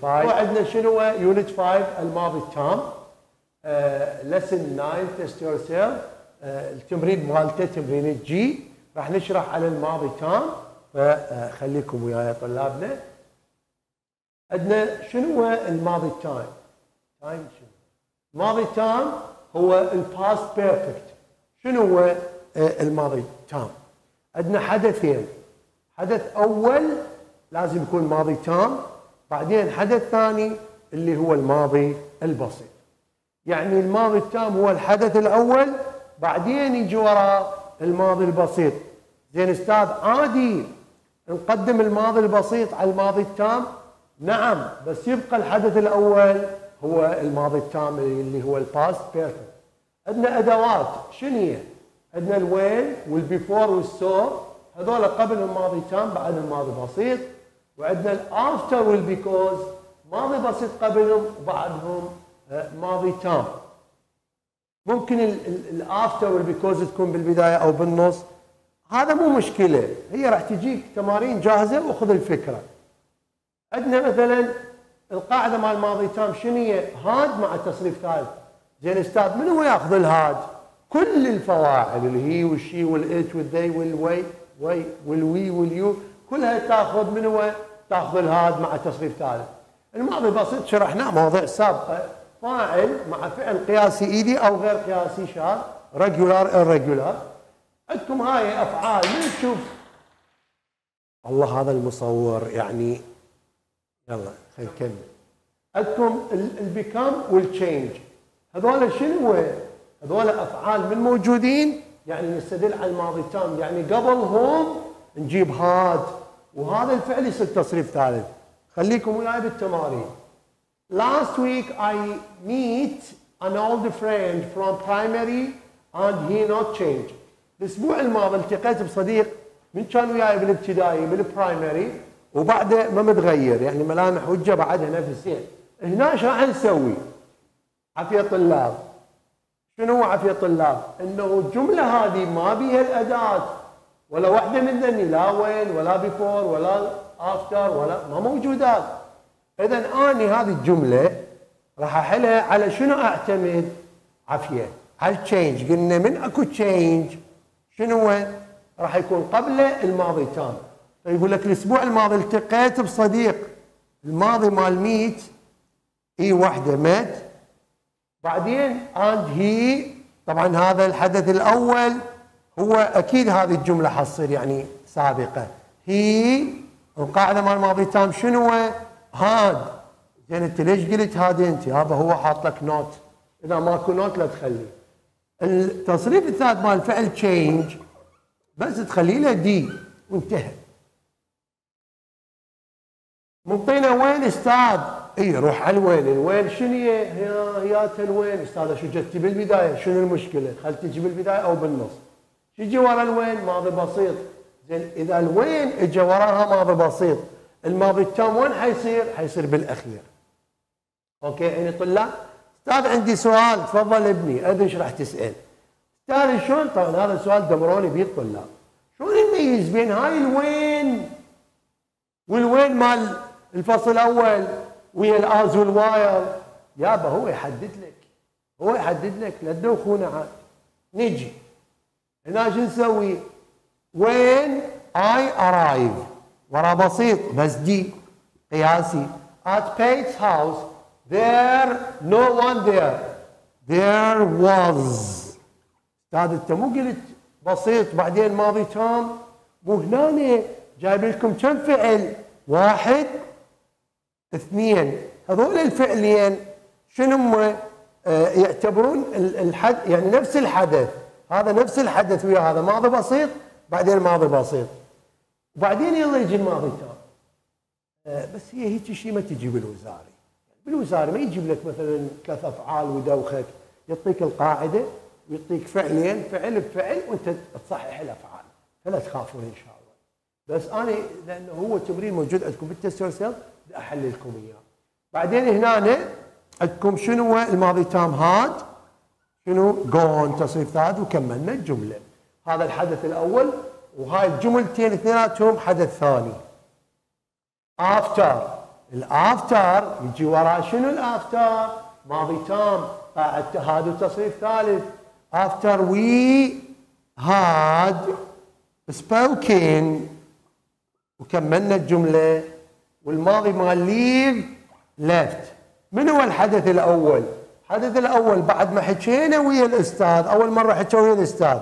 5. وعندنا شنو هو يونت 5 الماضي التام. لسن 9 تيست يور سيلف. التمرين مالته تمرين جي، راح نشرح على الماضي التام، فخليكم وياي طلابنا. عندنا شنو هو الماضي التام؟ تايم شنو؟ الماضي التام هو الباست بيرفكت. شنو هو الماضي التام؟ عندنا حدثين، حدث اول لازم يكون ماضي تام، بعدين حدث ثاني اللي هو الماضي البسيط. يعني الماضي التام هو الحدث الاول، بعدين يجي وراه الماضي البسيط. زين استاذ عادي نقدم الماضي البسيط على الماضي التام؟ نعم، بس يبقى الحدث الاول هو الماضي التام اللي هو الباست بيرفكت. عندنا ادوات شنو هي؟ عندنا الوين والبيفور والسو، هذول قبل الماضي تام بعد الماضي بسيط. وعندنا الافتر والبيكوز، ماضي بسيط قبلهم وبعدهم ماضي تام. ممكن الافتر والبيكوز تكون بالبدايه او بالنص، هذا مو مشكله، هي راح تجيك تمارين جاهزه وخذ الفكره. عندنا مثلا القاعده مال الماضي تام شنو هي؟ هاد مع تصريف ثالث. زين استاذ من هو ياخذ الهاد؟ كل الفواعل اللي هي والشي والات والذي والوي والوي واليو كلها تاخذ من هو؟ تاخذ الهاد مع تصريف ثالث. الماضي بسيط شرحناه مواضيع سابقه، فاعل مع فعل قياسي ايدي او غير قياسي شاذ، ريجولار irregular. عندكم هاي افعال من تشوف الله هذا المصور يعني. يلا خلينا نكمل. عندكم البيكام والتشينج، هذول شنو هو؟ هذول افعال من موجودين يعني نستدل على الماضي التام، يعني قبلهم نجيب هاد وهذا الفعل يصير تصريف ثالث. خليكم وياي بالتمارين. Last week I meet an old friend from primary and he not changed. الاسبوع الماضي التقيت بصديق من كان وياي بالابتدائي بالبرايمري وبعده ما متغير، يعني ملامح وجهه بعدها نفس الزين. هنا ايش راح نسوي؟ عافيه طلاب. شنو هو عافيه طلاب؟ انه الجمله هذه ما بيها الاداه ولا واحده من ذني، لا وين ولا بيفور ولا افتر ولا ما موجودات. اذا اني هذه الجمله راح احلها على شنو اعتمد؟ عافيه على التشينج. قلنا من اكو تشينج شنو هو؟ راح يكون قبله الماضي تام. فيقول لك الاسبوع الماضي التقيت بصديق، الماضي مال ميت اي وحده مات، بعدين and he، طبعا هذا الحدث الاول هو اكيد هذه الجمله حتصير يعني سابقه. هي القاعده مال الماضي تام شنو هو؟ هاد. زين انت ليش قلت هاد انت؟ يابا هو حاط لك نوت، اذا ماكو نوت لا تخلي. التصريف الثالث مال الفعل تشينج بس تخلي له دي وانتهى. منطينا وين استاذ؟ اي روح على الوين. الوين شنو هي؟ هياتها الوين استاذ شو جتي بالبدايه؟ شنو المشكله؟ خل تجي بالبدايه او بالنص. شو يجي ورا الوين؟ ماضي بسيط. زين اذا الوين اجى وراها ماضي بسيط، الماضي التام وين حيصير؟ حيصير بالاخير. اوكي يعني طلاب؟ استاذ عندي سؤال، تفضل ابني. ادري ايش راح تسال. استاذ شلون؟ طبعا هذا السؤال دمروني بيه الطلاب. شلون نميز بين هاي الوين والوين مال الفصل الاول ويا الاز والواير؟ يابا هو يحدد لك، هو يحدد لك، لا تدوخونا عاد. نجي هنا شو نسوي؟ وين I arrive ورا بسيط بس دي قياسي. At Pate's house there no one there. There was. استاذ انت مو قلت بسيط بعدين ماضي تام؟ مو هنا جايب لكم كم فعل؟ 1 2. هذول الفعلين شنو هم؟ يعتبرون يعني نفس الحدث، هذا نفس الحدث ويا هذا ماضي بسيط بعدين ماضي بسيط وبعدين يلا يجي الماضي تام. بس هي هيك شيء ما تجي بالوزاري. بالوزاري ما يجيب لك مثلا 3 افعال ويدوخك، يعطيك القاعده ويعطيك فعلين فعل بفعل وانت تصحح الافعال، فلا تخافون ان شاء الله. بس انا لانه هو تمرين موجود عندكم بالتست يور سيلف بدي احل لكم اياه. بعدين هنا عندكم شنو هو الماضي تام؟ هاد شنو؟ جون تصريف ثالث وكملنا الجمله. هذا الحدث الاول وهاي الجملتين اثنيناتهم حدث ثاني. after الافتر يجي وراء شنو الافتر؟ ماضي تام، قاعد هذا تصريف ثالث. after we had spoken وكملنا الجملة، والماضي مال leave left. من هو الحدث الأول؟ الحدث الأول بعد ما حكينا ويا الأستاذ، أول مرة حكوا ويا الأستاذ،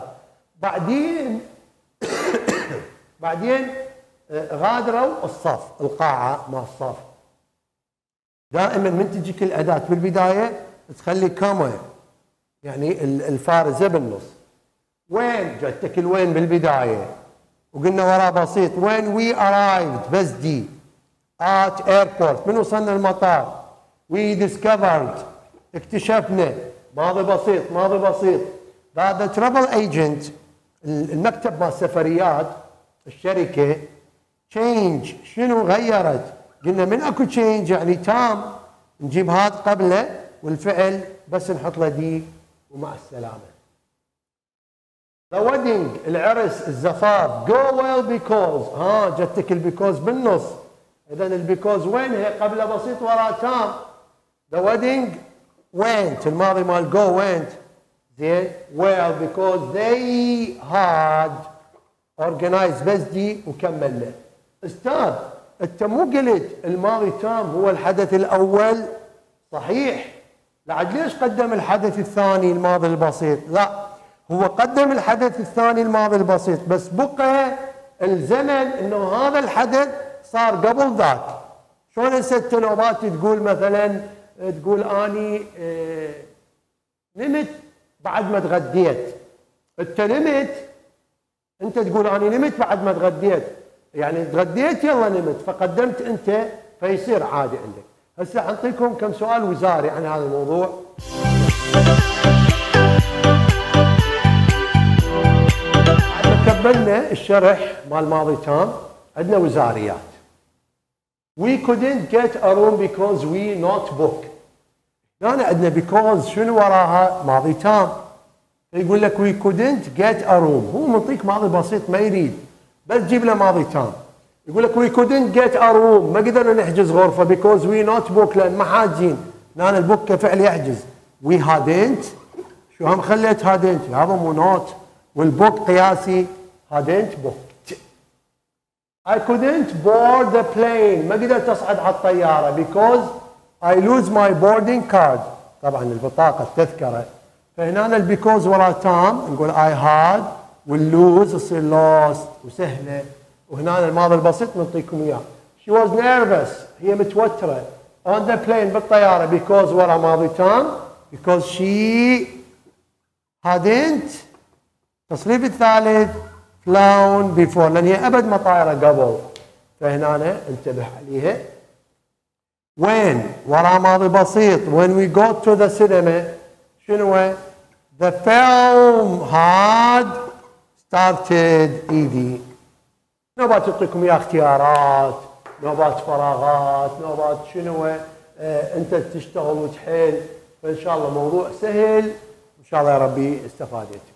بعدين غادروا الصف، القاعة مال الصف. دائما من تجيك الأداة بالبداية تخلي كما، يعني الفارزة بالنص. وين جتك الوين بالبداية؟ وقلنا وراه بسيط when we arrived بس دي at airport، من وصلنا المطار. we discovered اكتشفنا، ماضي بسيط ماضي بسيط. that the travel agent المكتب مال السفريات الشركة change شنو غيرت؟ قلنا من اكو change يعني تام نجيب هذا قبله والفعل بس نحط له دي ومع السلامة. The wedding العرس الزفاف go well because جتك البيكوز بالنص. اذا البيكوز وين هي؟ قبله بسيط وراه تام. The wedding went الماضي مال go went زين well because they had organized بس دي وكملنا. استاذ انت مو قلت الماضي تام هو الحدث الاول؟ صحيح. لعد ليش قدم الحدث الثاني الماضي البسيط؟ لا، هو قدم الحدث الثاني الماضي البسيط بس بقى الزمن انه هذا الحدث صار قبل ذاك. شلون هسه انت نوبات تقول مثلا تقول اني نمت بعد ما تغديت. انت نمت، انت تقول اني نمت بعد ما تغديت، يعني تغديت يلا نمت، فقدمت انت فيصير عادي عندك. هسه حنعطيكم كم سؤال وزاري عن هذا الموضوع. كملنا الشرح مال ماضي تام، عندنا وزاريات. We couldn't get a room because we not book. هنا عندنا because شنو وراها؟ ماضي تام. يقول لك we couldn't get a room، هو منطيك ماضي بسيط ما يريد، بس جيب له ماضي تام. يقول لك we couldn't get a room، ما قدرنا نحجز غرفة because we not book، لأن ما حاجين. هنا البوك كفعل يحجز. we hadn't، شو هم خليت hadn't؟ هذا مو not، والبوك قياسي hadn't booked. I couldn't board the plane، ما قدرت أصعد على الطيارة because I lose my boarding card، طبعا البطاقة التذكرة. فهنا البيكوز ورا تام نقول I had، واللوز يصير lost وسهلة. وهنا الماضي البسيط نعطيكم إياه. She was nervous، هي متوترة on the plane بالطيارة because ورا ماضي تام because she hadn't التصريف الثالث flown before، لأن هي أبد ما طايرة قبل. فهنا انتبه عليها. when ورا ماضي بسيط when we go to the cinema شنو؟ the film had started ايدي. نوبات تعطيكم يا اختيارات، نوبات فراغات، نوبات شنو انت تشتغل وتحل. فان شاء الله موضوع سهل، ان شاء الله يا ربي استفادت.